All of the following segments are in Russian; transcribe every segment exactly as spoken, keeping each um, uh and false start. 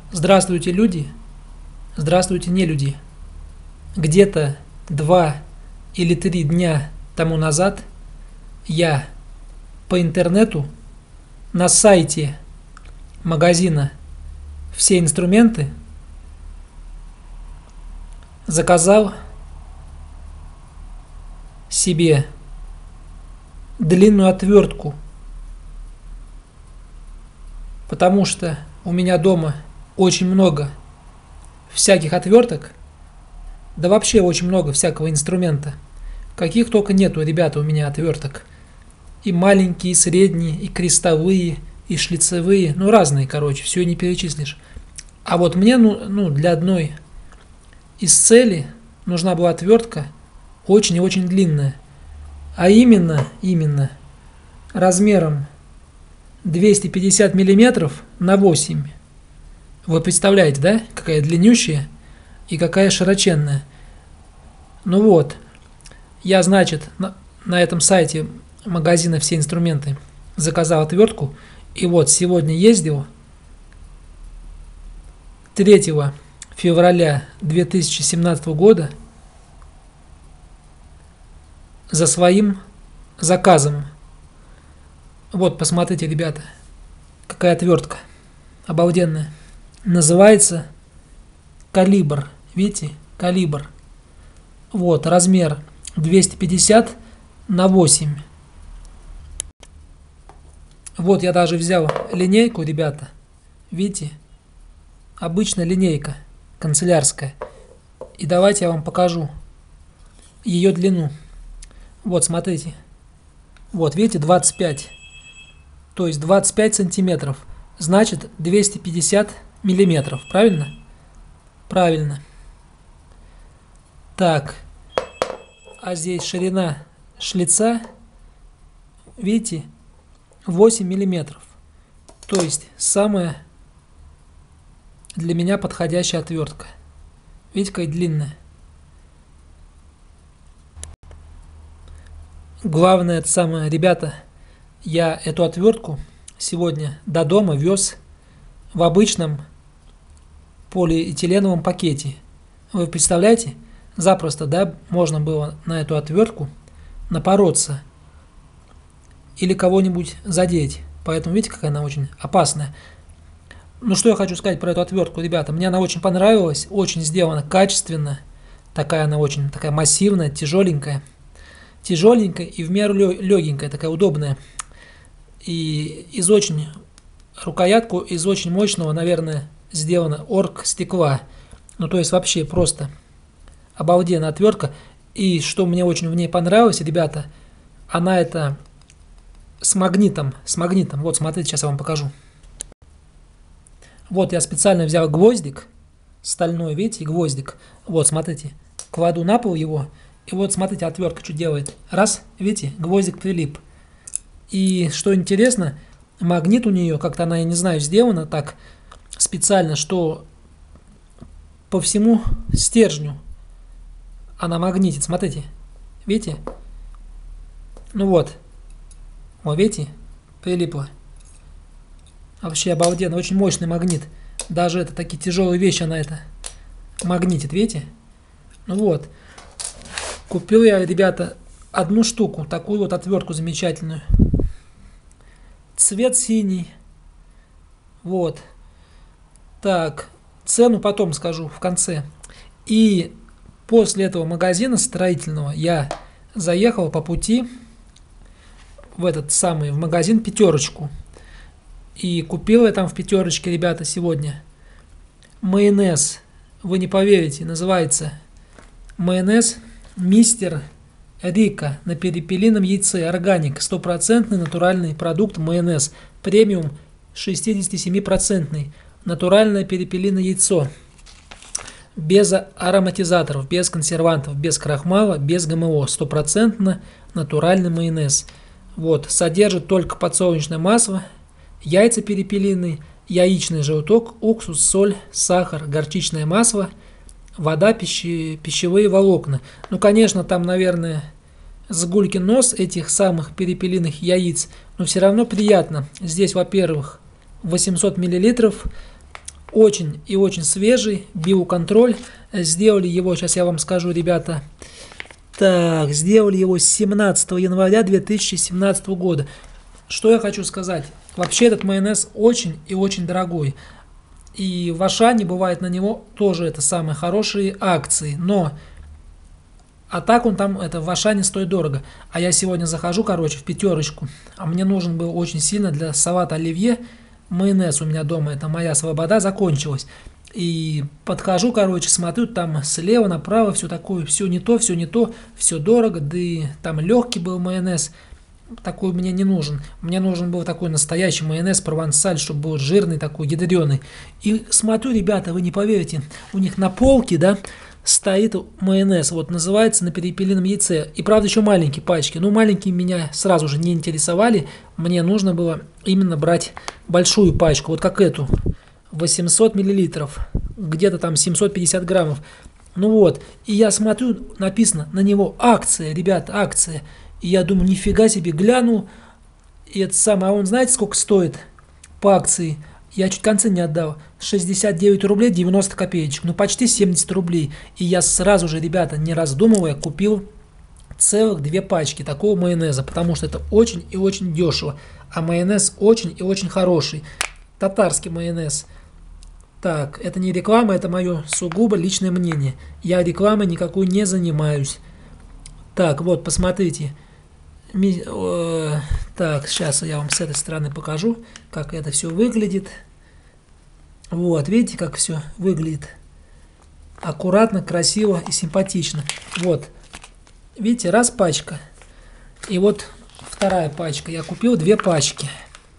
Здравствуйте, люди! Здравствуйте, не люди! Где-то два или три дня тому назад я по интернету на сайте магазина «Все инструменты» заказал себе длинную отвертку, потому что у меня дома очень много всяких отверток, да вообще очень много всякого инструмента. Каких только нету, ребята, у меня отверток. И маленькие, и средние, и крестовые, и шлицевые, ну разные, короче, все не перечислишь. А вот мне, ну, ну для одной из целей нужна была отвертка очень и очень длинная. А именно, именно размером двести пятьдесят миллиметров на восемь. Вы представляете, да, какая длиннющая и какая широченная. Ну вот, я, значит, на, на этом сайте магазина «Все инструменты» заказал отвертку. И вот сегодня ездил третьего февраля две тысячи семнадцатого года за своим заказом. Вот, посмотрите, ребята, какая отвертка обалденная. Называется «Калибр». Видите? «Калибр». Вот, размер двести пятьдесят на восемь. Вот я даже взял линейку, ребята. Видите? Обычная линейка, канцелярская. И давайте я вам покажу ее длину. Вот, смотрите. Вот, видите, двадцать пять. То есть двадцать пять сантиметров. Значит, двести пятьдесят миллиметров. Правильно? Правильно. Так. А здесь ширина шлица, видите, восемь миллиметров. То есть, самая для меня подходящая отвертка. Видите, какая длинная. Главное, это самое, ребята, я эту отвертку сегодня до дома вез в обычном полиэтиленовом пакете. Вы представляете, запросто, да, можно было на эту отвертку напороться или кого-нибудь задеть. Поэтому видите, какая она очень опасная. Ну, что я хочу сказать про эту отвертку, ребята. Мне она очень понравилась, очень сделана качественно. Такая она очень такая массивная, тяжеленькая. Тяжеленькая и в меру легенькая, такая удобная. И из очень, рукоятку из очень мощного, наверное, сделана орг стекла. Ну, то есть вообще просто обалденная отвертка. И что мне очень в ней понравилось, ребята, она это с магнитом, с магнитом. Вот, смотрите, сейчас я вам покажу. Вот я специально взял гвоздик, стальной, видите, гвоздик. Вот, смотрите, кладу на пол его. И вот, смотрите, отвертка что делает. Раз, видите, гвоздик прилип. И что интересно, магнит у нее, как-то она, я не знаю, сделана так специально, что по всему стержню она магнитит. Смотрите, видите? Ну вот, вот видите, прилипла. Вообще обалденно, очень мощный магнит. Даже это такие тяжелые вещи она это магнитит, видите? Ну вот. Купил я, ребята, одну штуку, такую вот отвертку замечательную. Цвет синий. Вот. Так, цену потом скажу в конце. И после этого магазина строительного я заехал по пути в этот самый, в магазин «Пятерочку». И купил я там в «Пятерочке», ребята, сегодня майонез. Вы не поверите, называется майонез «Мистер Рика» на перепелином яйце. Органик, стопроцентный натуральный продукт майонез. Премиум шестьдесят семь процентов. Натуральное перепелиное яйцо. Без ароматизаторов, без консервантов, без крахмала, без ГМО. Стопроцентно натуральный майонез. Вот, содержит только подсолнечное масло, яйца перепелиные, яичный желток, уксус, соль, сахар, горчичное масло, вода, пищи, пищевые волокна. Ну, конечно, там, наверное, сгулькин нос этих самых перепелиных яиц, но все равно приятно. Здесь, во-первых, восемьсот миллилитров очень и очень свежий, биоконтроль. Сделали его, сейчас я вам скажу, ребята. Так, сделали его семнадцатого января две тысячи семнадцатого года. Что я хочу сказать? Вообще этот майонез очень и очень дорогой. И в Ашане бывает на него тоже это самые хорошие акции. Но а так он там, это в Ашане стоит дорого. А я сегодня захожу, короче, в пятерочку. А мне нужен был очень сильно для салата оливье майонез у меня дома. Это моя свобода закончилась. И подхожу, короче, смотрю, там слева направо все такое, все не то, все не то, все дорого. Да и там легкий был майонез. Такой мне не нужен. Мне нужен был такой настоящий майонез провансаль, чтобы был жирный такой, ядреный. И смотрю, ребята, вы не поверите, у них на полке, да, стоит майонез, вот называется на перепелином яйце. И правда еще маленькие пачки. Ну, маленькие меня сразу же не интересовали. Мне нужно было именно брать большую пачку, вот как эту. восемьсот миллилитров. Где-то там семьсот пятьдесят граммов. Ну вот. И я смотрю, написано на него акция, ребята, акция. И я думаю, нифига себе, гляну. И это самое, а он знаете, сколько стоит по акции? Я чуть концы не отдал. шестьдесят девять рублей девяносто копеечек. Ну, почти семьдесят рублей. И я сразу же, ребята, не раздумывая, купил целых две пачки такого майонеза. Потому что это очень и очень дешево. А майонез очень и очень хороший. Татарский майонез. Так, это не реклама, это мое сугубо личное мнение. Я рекламой никакой не занимаюсь. Так, вот, посмотрите. Ми, э, так, сейчас я вам с этой стороны покажу, как это все выглядит. Вот, видите, как все выглядит. Аккуратно, красиво и симпатично. Вот, видите, раз пачка. И вот вторая пачка. Я купил две пачки.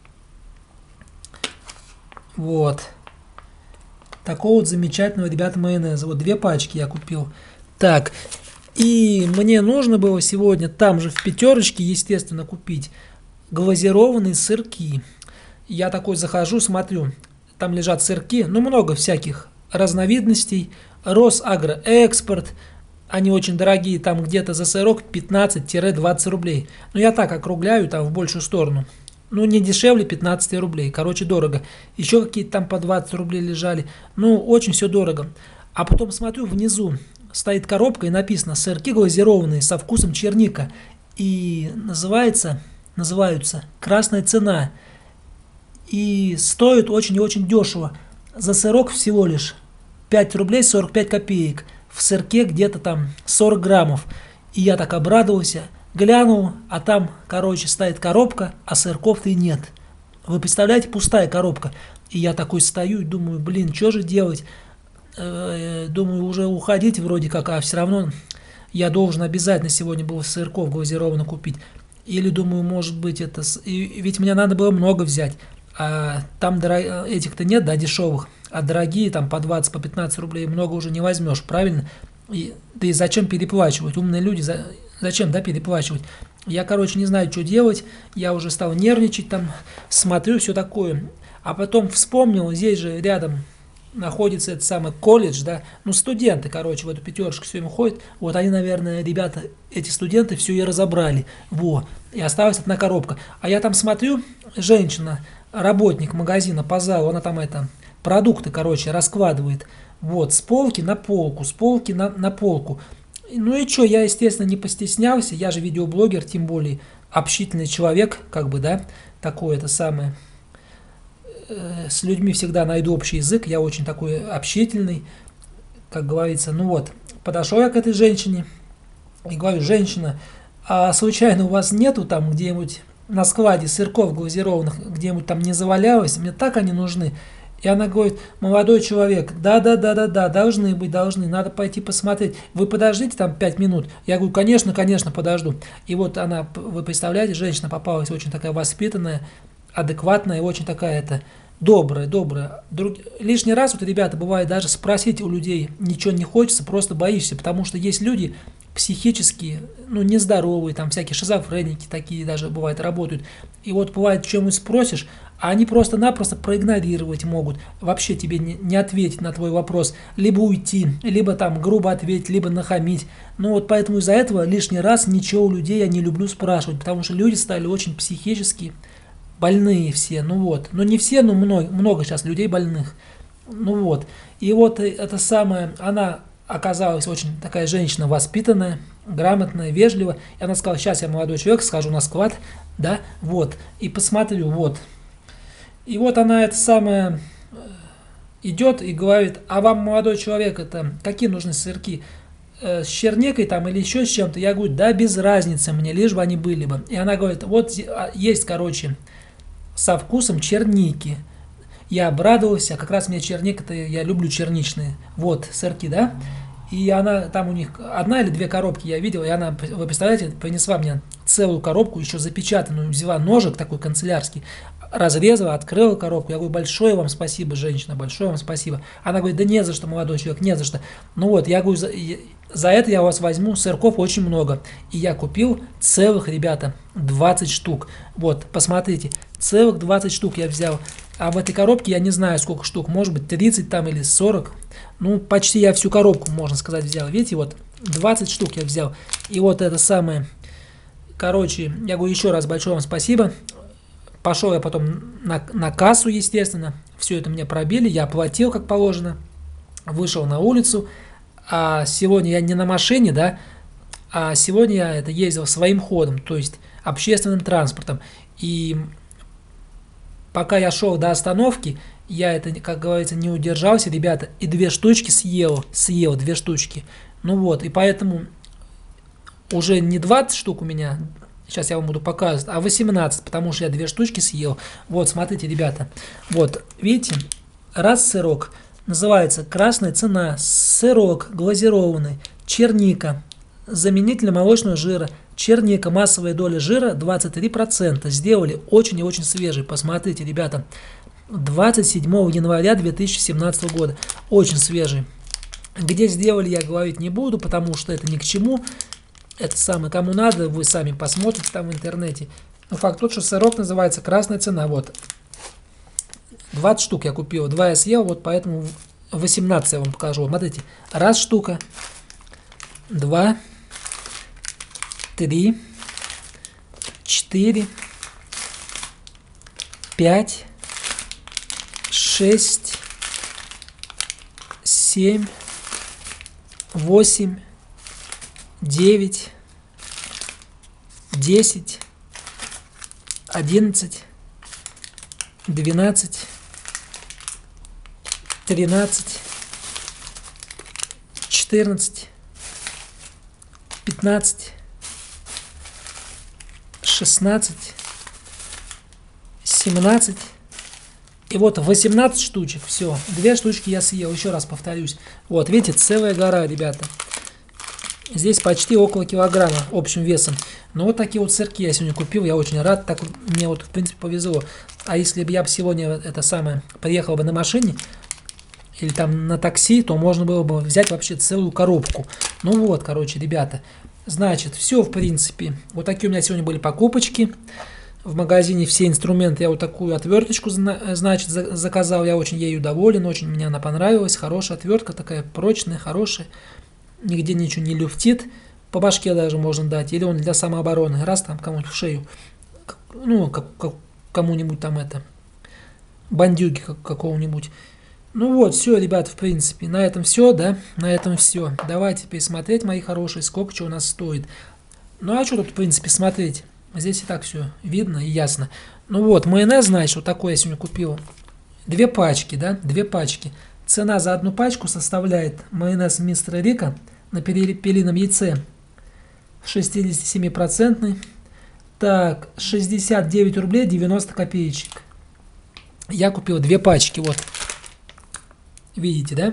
Вот. Такого вот замечательного, ребята, майонеза. Вот две пачки я купил. Так, и мне нужно было сегодня там же в пятерочке, естественно, купить глазированные сырки. Я такой захожу, смотрю, там лежат сырки, ну много всяких разновидностей. Росагроэкспорт, они очень дорогие, там где-то за сырок пятнадцать-двадцать рублей. Но я так округляю там в большую сторону. Ну, не дешевле пятнадцать рублей, короче, дорого. Еще какие-то там по двадцать рублей лежали. Ну, очень все дорого. А потом смотрю, внизу стоит коробка и написано «Сырки глазированные со вкусом черника». И называется, называются «Красная цена». И стоит очень и очень дешево. За сырок всего лишь пять рублей сорок пять копеек. В сырке где-то там сорок граммов. И я так обрадовался. Глянул, а там, короче, стоит коробка, а сырков-то и нет. Вы представляете, пустая коробка. И я такой стою и думаю, блин, что же делать? Думаю, уже уходить вроде как, а все равно я должен обязательно сегодня был сырков глазированно купить. Или думаю, может быть, это... И ведь мне надо было много взять. А там дорог... этих-то нет, да, дешевых. А дорогие, там по двадцать, по пятнадцать рублей много уже не возьмешь, правильно? И... Да и зачем переплачивать? Умные люди, за... зачем, да, переплачивать? Я, короче, не знаю, что делать. Я уже стал нервничать там, смотрю, все такое. А потом вспомнил, здесь же рядом находится этот самый колледж, да, ну, студенты, короче, в эту пятерочку все время ходят, вот они, наверное, ребята, эти студенты все и разобрали, во, и осталась одна коробка, а я там смотрю, женщина, работник магазина по залу, она там это, продукты, короче, раскладывает, вот, с полки на полку, с полки на, на полку, ну и что, я, естественно, не постеснялся, я же видеоблогер, тем более общительный человек, как бы, да, такое это самое. С людьми всегда найду общий язык, я очень такой общительный, как говорится. Ну вот, подошел я к этой женщине и говорю, женщина, а случайно у вас нету там где-нибудь на складе сырков глазированных, где-нибудь там не завалялось, мне так они нужны. И она говорит, молодой человек, да-да-да-да-да, должны быть, должны, надо пойти посмотреть. Вы подождите там пять минут. Я говорю, конечно, конечно, подожду. И вот она, вы представляете, женщина попалась очень такая воспитанная, адекватная и очень такая это добрая, добрая. Друг... Лишний раз, вот, ребята, бывает даже спросить у людей ничего не хочется, просто боишься, потому что есть люди психически, ну, нездоровые, там всякие шизофреники такие даже бывают, работают. И вот бывает, чем и спросишь, а они просто-напросто проигнорировать могут, вообще тебе не, не ответить на твой вопрос, либо уйти, либо там грубо ответить, либо нахамить. Ну вот поэтому из-за этого лишний раз ничего у людей я не люблю спрашивать, потому что люди стали очень психически больные все, ну вот. Но не все, но много, много сейчас людей больных. Ну вот. И вот это самое, она оказалась очень такая женщина воспитанная, грамотная, вежливая. И она сказала, сейчас я молодой человек, схожу на склад, да, вот, и посмотрю, вот. И вот она это самое идет и говорит, а вам, молодой человек, это какие нужны сырки? Э, с черникой там или еще с чем-то? Я говорю, да без разницы мне, лишь бы они были бы. И она говорит, вот есть, короче, со вкусом черники. Я обрадовался, как раз мне черника-то, я люблю черничные, вот, сырки, да? И она, там у них одна или две коробки я видел, и она, вы представляете, принесла мне целую коробку, еще запечатанную, взяла ножик такой канцелярский, разрезала, открыла коробку. Я говорю, большое вам спасибо, женщина, большое вам спасибо. Она говорит, да не за что, молодой человек, не за что. Ну вот, я говорю, за, за это я у вас возьму, сырков очень много. И я купил целых, ребята, двадцать штук. Вот, посмотрите, целых двадцать штук я взял. А в этой коробке я не знаю, сколько штук, может быть тридцать там или сорок. Ну, почти я всю коробку, можно сказать, взял. Видите, вот двадцать штук я взял. И вот это самое, короче, я говорю еще раз большое вам спасибо. Пошел я потом на, на кассу, естественно. Все это мне пробили, я оплатил, как положено. Вышел на улицу. А сегодня я не на машине, да, а сегодня я это ездил своим ходом, то есть общественным транспортом. И пока я шел до остановки, я это, как говорится, не удержался, ребята, и две штучки съел, съел две штучки. Ну вот, и поэтому уже не двадцать штук у меня, сейчас я вам буду показывать, а восемнадцать, потому что я две штучки съел. Вот, смотрите, ребята, вот, видите, раз сырок, называется «Красная цена», сырок глазированный, черника, заменитель молочного жира, черника, массовая доля жира двадцать три процента. Сделали очень и очень свежий. Посмотрите, ребята, двадцать седьмого января две тысячи семнадцатого года. Очень свежий. Где сделали, я говорить не буду, потому что это ни к чему. Это самое, кому надо, вы сами посмотрите там в интернете. Но факт тот, что сырок называется «Красная цена». Вот. двадцать штук я купил, два я съел, вот поэтому восемнадцать я вам покажу. Смотрите, раз штука, два, три, четыре, пять, шесть, семь, восемь, девять, десять, одиннадцать, двенадцать, тринадцать, четырнадцать, пятнадцать, шестнадцать, семнадцать. И вот восемнадцать штучек. Все, две штучки я съел. Еще раз повторюсь. Вот, видите, целая гора, ребята. Здесь почти около килограмма общим весом. Но вот такие вот сырки я сегодня купил. Я очень рад. Так мне вот, в принципе, повезло. А если бы я сегодня это самое приехал бы на машине или там на такси, то можно было бы взять вообще целую коробку. Ну вот, короче, ребята. Значит, все, в принципе. Вот такие у меня сегодня были покупочки. В магазине все инструменты. Я вот такую отверточку, значит, заказал. Я очень ею доволен. Очень мне она понравилась. Хорошая отвертка, такая прочная, хорошая. Нигде ничего не люфтит. По башке даже можно дать. Или он для самообороны. Раз там кому-нибудь в шею. Ну, как, как, кому-нибудь там это. Бандюги как, какого-нибудь. Ну вот, все, ребят, в принципе. На этом все, да? На этом все. Давайте теперь смотреть, мои хорошие, сколько чего у нас стоит. Ну а что тут, в принципе, смотреть? Здесь и так все видно и ясно. Ну вот, майонез, значит, вот такой я сегодня купил. Две пачки, да? Две пачки. Цена за одну пачку составляет майонез мистер Рикко на перепелином яйце шестидесятисемипроцентный. Так, шестьдесят девять рублей девяносто копеечек. Я купил две пачки, вот. Видите, да?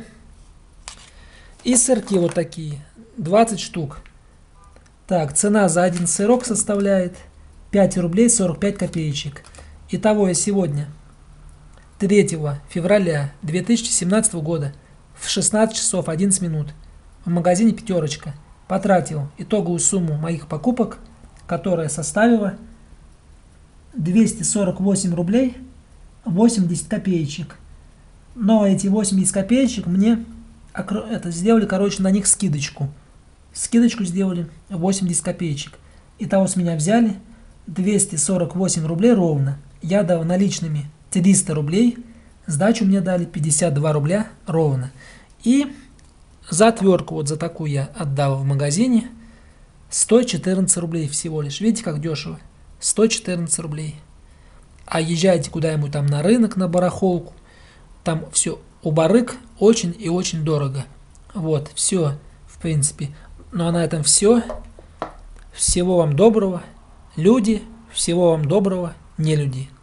И сырки вот такие, двадцать штук. Так, цена за один сырок составляет пять рублей сорок пять копеечек. Итого я сегодня, третьего февраля две тысячи семнадцатого года, в шестнадцать часов одиннадцать минут, в магазине «Пятерочка» потратил итоговую сумму моих покупок, которая составила двести сорок восемь рублей восемьдесят копеечек. Но эти восемьдесят копеечек мне это сделали, короче, на них скидочку. Скидочку сделали восемьдесят копеечек. Итого с меня взяли двести сорок восемь рублей ровно. Я дал наличными триста рублей Сдачу мне дали пятьдесят два рубля ровно. И за отвертку, вот за такую я отдал в магазине сто четырнадцать рублей всего лишь. Видите, как дешево? сто четырнадцать рублей. А езжайте куда-нибудь там на рынок, на барахолку. Там все у барыг очень и очень дорого. Вот, все, в принципе. Ну а на этом все. Всего вам доброго, люди. Всего вам доброго, не люди.